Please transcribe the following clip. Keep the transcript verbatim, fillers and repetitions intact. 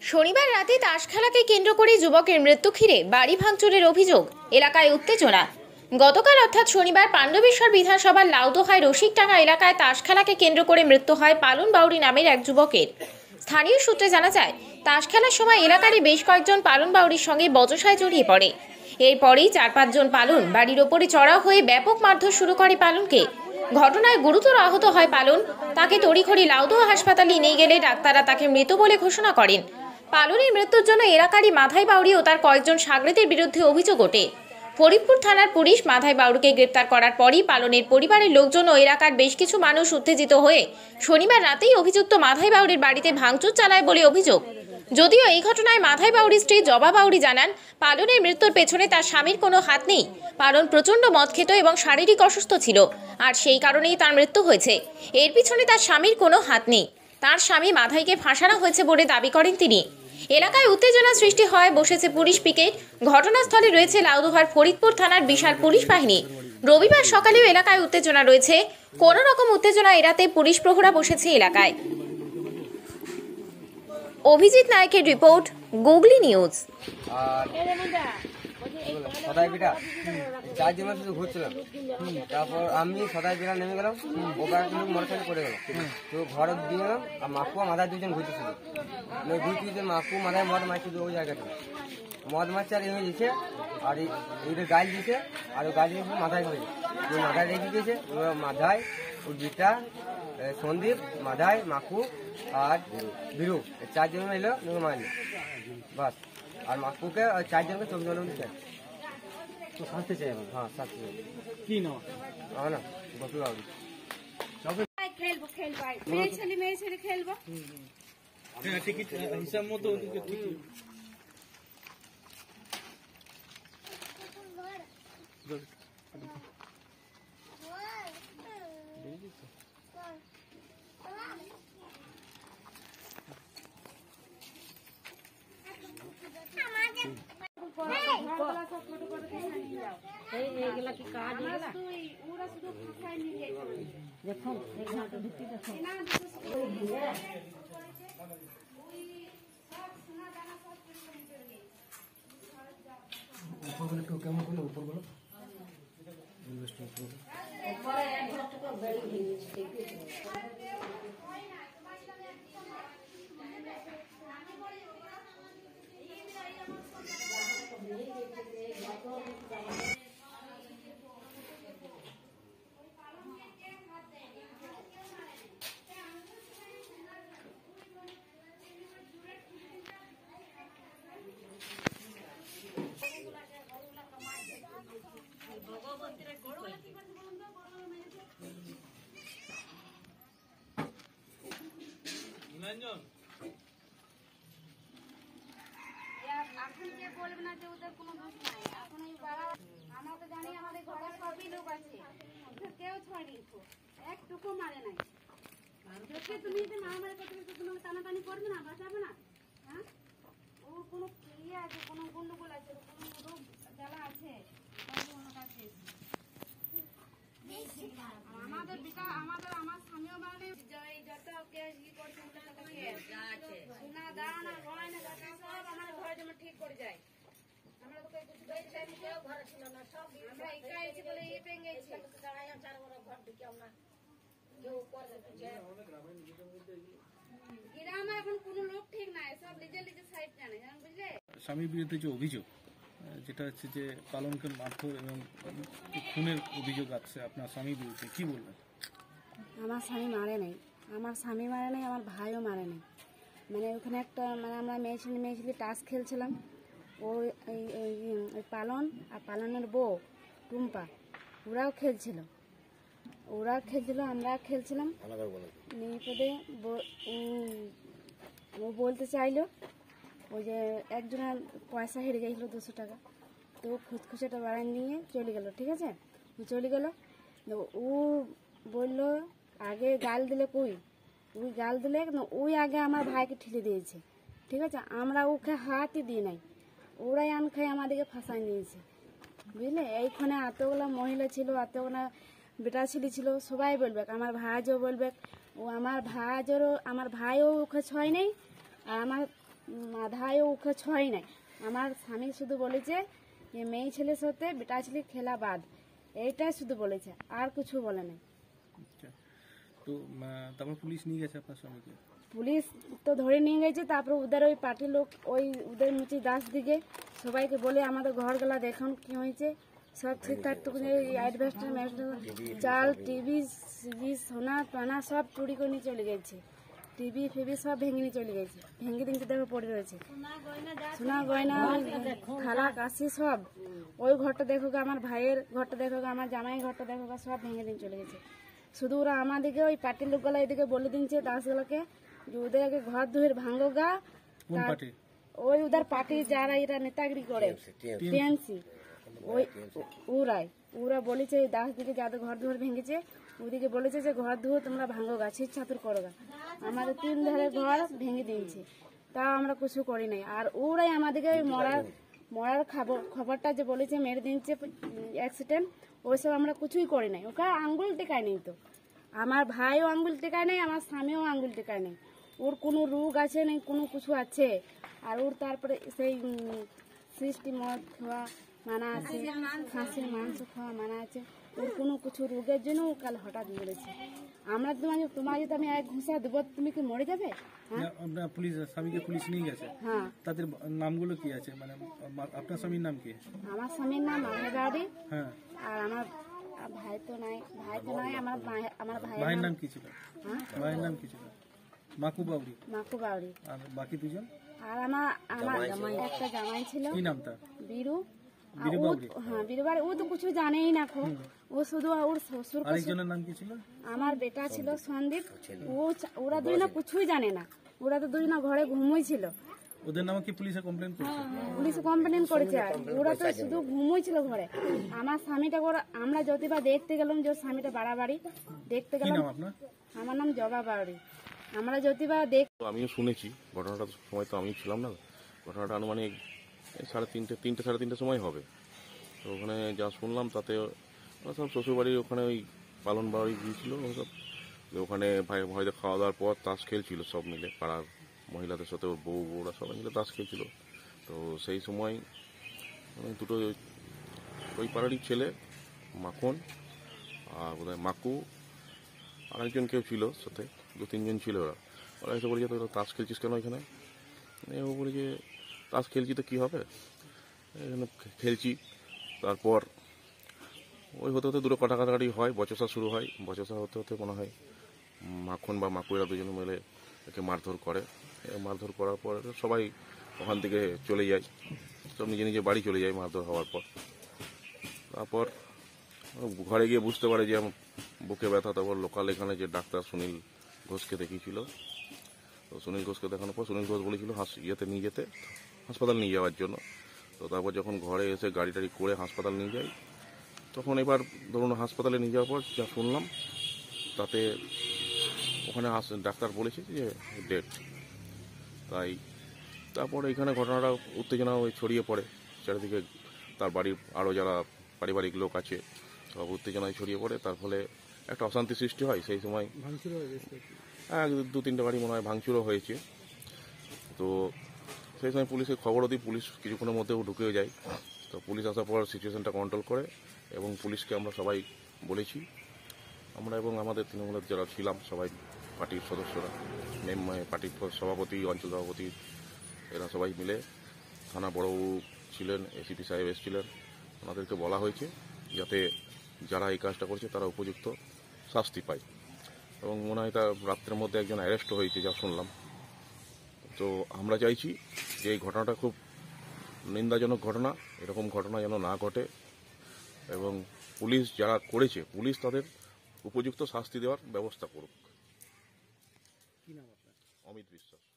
শনিবার রাতে তাস খেলাকে কেন্দ্র করে যুবকের মৃত্যু ঘিরে বাড়ি ভাঙচুরের অভিযোগ, এলাকায় উত্তেজনা। গতকাল অর্থাৎ শনিবার পাণ্ডবেশ্বর বিধানসভার লাউদোহায় রসিকডাঙ্গা এলাকায় তাস খেলাকে কেন্দ্র করে মৃত্যু হয় পালন বাউরি নামের এক যুবকের। স্থানীয় সূত্রে জানা যায়, তাস খেলার সময় এলাকারই বেশ কয়েকজন পালন বাউরির সঙ্গে বচসায় জড়িয়ে পড়ে। এরপরেই চার পাঁচজন পালন বাড়ির ওপরে চড়া হয়ে ব্যাপক মারধর শুরু করে পালনকে। ঘটনায় গুরুতর আহত হয় পালন। তাকে তড়িঘড়ি লাউদোহা হাসপাতালে নিয়ে গেলে ডাক্তাররা তাকে মৃত বলে ঘোষণা করেন। পালনের মৃত্যুর জন্য এলাকারই মাথায় বাউরি ও তার কয়েকজন সাগরেদের বিরুদ্ধে অভিযোগ ওঠে। ফরিদপুর থানার পুলিশ মাথায় বাউরিকে গ্রেপ্তার করার পরই পালনের পরিবারের লোকজন ও এলাকার বেশ কিছু মানুষ উত্তেজিত হয়ে শনিবার রাতেই অভিযুক্ত মাথায় বাউরির বাড়িতে ভাঙচুর চালায় বলে অভিযোগ। যদিও এই ঘটনায় মাথায় বাউরির স্ত্রী জবা বাউরি জানান, পালনের মৃত্যুর পেছনে তার স্বামীর কোনো হাত নেই। পালন প্রচণ্ড মদ খেত এবং শারীরিক অসুস্থ ছিল, আর সেই কারণেই তার মৃত্যু হয়েছে। এর পিছনে তার স্বামীর কোনো হাত নেই। তার স্বামী মাথাইকে ফাঁসানো হয়েছে বলে দাবি করেন তিনি। এলাকায় উত্তেজনা সৃষ্টি হয়, বসেছে পুলিশ পিকেট। ঘটনাস্থলে রয়েছে লাউদোহার ফরিদপুর থানার বিশাল পুলিশ বাহিনী। রবিবার সকালেও এলাকায় উত্তেজনা রয়েছে। কোনো রকম উত্তেজনা এড়াতে পুলিশ প্রহরা বসেছে এলাকায়। অভিজিৎ নায়কের রিপোর্ট, গুগলি নিউজ। সদাই বিটা চার জন শুধু ঘুরছিলাম, তারপর আমি সদাই বিটা নেমে গেলাম, ওবার কিন্তু মোটরসাইকেল করে গেলাম। তো ঘর দিয়ে গেলাম, আর মাকু মাথায় দুজন ঘুরতেছিল। ঘুরতে মাকু মাথায় মদ মারছিল ওই জায়গাটা, মদ মারছে আর এমনি দিচ্ছে, আর এইটা গাছ দিচ্ছে, আর ওই গাছ দিয়ে মাথায় হয়েছে, ওই মাথায় রেখে দিয়েছে। মাথায় ওই বিটা সন্দীপ, মাথায় মাকু আর বিরু চারজন এলো মারলো বাস। আর মাকুকে চারজনকে চব্বিশ ঘন্টা দিচ্ছে। তো শাস্তি চাই আমার। হ্যাঁ শাস্তি চাই। কি না আমার না বসু বাবু খেলবো খেলবো মেয়ে ছেলে মেয়ে ছেলে খেলবো। হ্যাঁ টিকিট হিসাব মতো টিকিট কেমন করলো উপরগুলো এখন যে বলবে না যে ওদের কোনো দোষ নাই। এখন এই বাড়া আমরা তো জানি আমাদের ঘরে সবই লোক আছে, কেউ ছড়ি একটুকু মারে নাই। যদি তুমি যদি না মারে কথা বলছো, তুমি টানাটানি করবে না, বাঁচাবে না। হ্যাঁ ওর কোনো ইয়ে আছে, কোনো গন্ডগোল আছে, কোনো রোগ জ্বালা আছে আমাদের বিটা আমাদের আমার স্বামীও মানে যত ই করছে না দাঁড়ানো হয় না, সব আমার ঘরে যেমন ঠিক করে যায়। আমরা তো কেউ ঘরে ছিল না, সব আমরা একা এসে বলে ইয়ে পেয়ে গেছি। চার বড় ঘর ঢুকে আমরা কেউ করে গ্রামে এখন কোনো লোক ঠিক নাই, সব নিজের নিজের সাইড জানে, বুঝলে। স্বামীর বিরুদ্ধে যে অভিযোগ, যেটা হচ্ছে যে পালনকে মারধর এবং খুনের অভিযোগ আছে আপনার স্বামীর বিরুদ্ধে, কি বলবেন? আমার স্বামী মারে নাই, আমার স্বামী মারে নাই, আমার ভাইও মারে নাই। মানে ওখানে একটা মানে আমরা মেয়ে ছেলে মেয়ে ছেলে টাস খেলছিলাম, ওই ওই পালন আর পালনের বউ টুম্পা ওরাও খেলছিল, ওরা খেলছিল আমরা খেলছিলাম। নিপদে ও বলতে চাইলো ওই যে একজনের পয়সা হেরে গেছিলো দুশো টাকা, তো খুচখুচেটা বাড়াই নিয়ে চলে গেল। ঠিক আছে, ও চলে গেল, ও বললো আগে গাল দিলে কই, ওই গাল দিলে ওই আগে আমার ভাইকে ঠেলে দিয়েছে। ঠিক আছে, আমরা ওকে হাতই দিই নাই, ওরাই আন খাই আমাদেরকে ফাঁসাই নিয়েছে, বুঝলে। এইখানে এতগুলো মহিলা ছিল, এতগুলো বেটা ছেলে ছিল, সবাই বলবে, আমার ভাইও বলবে, ও আমার ভাইজেরও আমার ভাইও ওকে ছয় নেই, আর আমার মাথায় ওকে ছয় নাই। আমার স্বামী শুধু বলেছে যে মেয়ে ছেলের সাথে বেটা ছেলে খেলা বাদ, এইটাই শুধু বলেছে, আর কিছু বলে নাই। আচ্ছা। তো আহ, তারপর পুলিশ নিয়ে গেছে আপনার স্বামীকে? পুলিশ তো ধরে নিয়ে গেছে, তারপরে ওদের ওই পার্টির লোক ওই ওদের মুচি দাস দিকে সবাইকে বলে আমাদের ঘরগুলা দেখুন কি হয়েছে, সব ঠিকঠাক টুকু অ্যাডভেস্টার চাল টিভি সিভি সোনা টানা সব চুরি করে নিয়ে চলে গেছে, টিভি ফিভি সব ভেঙে নিয়ে চলে গেছে, ভেঙে দিনকে দেখো পড়ে রয়েছে, সোনা গয়না থালা কাশি সব। ওই ঘরটা দেখো গা, আমার ভাইয়ের ঘরটা দেখো গা, আমার জামাই ঘরটা দেখো গা, সব ভেঙে দিন চলে গেছে। শুধু ওরা আমাদেরকে ওই পার্টির লোকগুলা এদিকে বলে দিচ্ছে দাসগুলোকে যে ওদেরকে ঘর ধুয়ে ভাঙো গা। কোন পার্টি? ওই ওদের পার্টি যারা এরা নেতাগিরি করে টিএমসি, ওই ওরাই ওরা বলেছে দাস দিকে যাদের ঘর ধুয়ে ভেঙেছে ওদিকে বলেছে যে ঘর ধুয়ে তোমরা ভাঙো গা, ছিট ছাতুর করো গা। আমাদের তিন ধারে ঘর ভেঙে দিয়েছে, তাও আমরা কিছু করি নাই। আর ওরাই আমাদেরকে ওই মরার মরার খবর খবরটা যে বলেছে মেরে দিচ্ছে অ্যাক্সিডেন্ট, ওইসব আমরা কিছুই করি নাই। ওকে আঙ্গুল টেকায় নেই, তো আমার ভাইও আঙ্গুল টেকায় নেই, আমার স্বামীও আঙ্গুল টেকায় নেই। ওর কোনো রোগ আছে নেই, কোনো কিছু আছে। আর ওর তারপরে সেই সৃষ্টি মদ খাওয়া মানা আছে, খাসির মাংস খাওয়া মানা আছে। ওর কোনো কিছু রোগের জন্য ও কাল হঠাৎ মরেছে। আমরা তোমার তোমার যদি আমি এক ঘুষা দেবো তুমি কি মরে যাবে? হ্যাঁ না, আপনার পুলিশ স্বামীকে পুলিশ নিয়ে গেছে, হ্যাঁ। তাদের নামগুলো কি আছে? মানে আ- আপনার স্বামীর নাম কি? আমার স্বামীর নাম মাহেবাড়ি, হ্যাঁ। আর আমার ভাই তো নাই, ভাই তো নাই, আমার ভাই- আমার ভাইয়ের ভাইয়ের নাম নাম কি ছিল? হ্যাঁ ভাইয়ের নাম কি ছিল? মাকু বাউরি। মাকু বাউরি। আর বাকি দুজন আর আমার আমার একটা জামাই ছিল কি নাম তার? বীরু। আর বীরু ও- বাউরি। হ্যাঁ বীরু বাউরি। ও তো কিছু জানেই না খো, ও শুধু ওর শ্বশুর আরেকজনের নাম কি ছিল? আমার বেটা ছিল সন্দীপ। ও চ- ওরা দুই না কিছুই জানে না, ওরা তো দুই না ঘরে ঘুমোই ছিল। ওদের নামে কি পুলিশে কমপ্লেন করেছে? পুলিশ কমপ্লেন করেছে, আর ওরা তো শুধু ঘুমোই ছিল ঘরে। আমার স্বামীটা ওরা আমরা যতবার দেখতে গেলাম যে ওর স্বামীটা বাড়াবাড়ি দেখতে কি গেলাম। নাম আপনার? আমার নাম জবা বাউরি। আমরা যতবার দেখ তো আমিও শুনেছি ঘটনাটার সময়, তো আমি ছিলাম না। ঘটনাটা আনুমানিক এই সাড়ে তিনটে তিনটে সাড়ে তিনটের সময় হবে। তো ওখানে যা শুনলাম তাতে ওরা সব শ্বশুরবাড়ির ওখানে ওই পালন বাড়ি গিয়েছিল সব। ওখানে ভাই হয়তো খাওয়া দাওয়ার পর তাস খেলছিল সব মিলে, পাড়ার মহিলাদের সাথে ওর বউ বউরা সবাই মিলে তাস খেলছিল। তো সেই সময় দুটো ওই পাড়ারই ছেলে মাখন আর বোধহয় মাকু আর একজন কেউ ছিল সাথে, দু তিনজন ছিল। ওরা ওরা এসে বলেছে তোরা তাস খেলছিস কেন এখানে? ও বলে যে তাস খেলছি তো কী হবে, এখানে খেলছি। তারপর ওই হতে হতে দুটো কাটা কাটাকাটি হয়, বচসা শুরু হয়। বচসা হতে হতে মনে হয় মাখন বা মাকুয়েরা দুজনে মিলে একে মারধর করে। মারধর করার পর সবাই ওখান থেকে চলে যায়, সব নিজে নিজে বাড়ি চলে যায় মারধর হওয়ার পর। তারপর ঘরে গিয়ে বুঝতে পারে যে বুকে ব্যথা। তারপর লোকাল এখানে যে ডাক্তার সুনীল ঘোষকে দেখিয়েছিল, তো সুনীল ঘোষকে দেখানোর পর সুনীল ঘোষ বলেছিল হাস ইয়েতে নিয়ে যেতে, হাসপাতাল নিয়ে যাওয়ার জন্য। তো তারপর যখন ঘরে এসে গাড়ি টাড়ি করে হাসপাতাল নিয়ে যাই, তখন এবার ধরুন হাসপাতালে নিয়ে যাওয়ার পর যা শুনলাম তাতে ওখানে ডাক্তার বলেছে যে ডেট। তাই তারপর এখানে ঘটনাটা উত্তেজনা ওই ছড়িয়ে পড়ে চারিদিকে। তার বাড়ির আরও যারা পারিবারিক লোক আছে সব উত্তেজনায় ছড়িয়ে পড়ে, তার ফলে একটা অশান্তি সৃষ্টি হয়। সেই সময় হ্যাঁ দু তিনটে বাড়ি মনে হয় ভাঙচুরও হয়েছে। তো সেই সময় পুলিশকে খবরও দিই, পুলিশ কিছুক্ষণের মধ্যেও ঢুকেও যায়। তো পুলিশ আসার পর সিচুয়েশনটা কন্ট্রোল করে এবং পুলিশকে আমরা সবাই বলেছি, আমরা এবং আমাদের তৃণমূলের যারা ছিলাম সবাই পার্টির সদস্যরা, মেম পার্টির সভাপতি, অঞ্চল সভাপতি, এরা সবাই মিলে, থানা বড়বাবু ছিলেন, এসিপি সাহেব এসেছিলেন, ওনাদেরকে বলা হয়েছে যাতে যারা এই কাজটা করছে তারা উপযুক্ত শাস্তি পায়। এবং মনে হয় তার রাত্রের মধ্যে একজন অ্যারেস্ট হয়েছে যা শুনলাম। তো আমরা চাইছি যে এই ঘটনাটা খুব নিন্দাজনক ঘটনা, এরকম ঘটনা যেন না ঘটে এবং পুলিশ যারা করেছে পুলিশ তাদের উপযুক্ত শাস্তি দেওয়ার ব্যবস্থা করুক। কি নাম আপনার? অমিত বিশ্বাস।